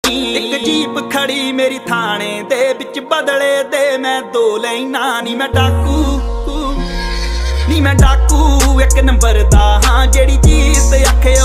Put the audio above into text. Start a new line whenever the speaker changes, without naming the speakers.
ਇੱਕ ਜੀਪ ਖੜੀ ਮੇਰੀ ਥਾਣੇ ਦੇ ਵਿੱਚ, ਬਦਲੇ ਦੇ ਮੈਂ 2 ਲੈਣਾ। ਨੀ ਮੈਂ ਡਾਕੂ, ਨੀ ਮੈਂ ਡਾਕੂ 1 ਨੰਬਰ ਦਾ ਹਾਂ, ਜਿਹੜੀ ਚੀਜ਼ ਆਖੇ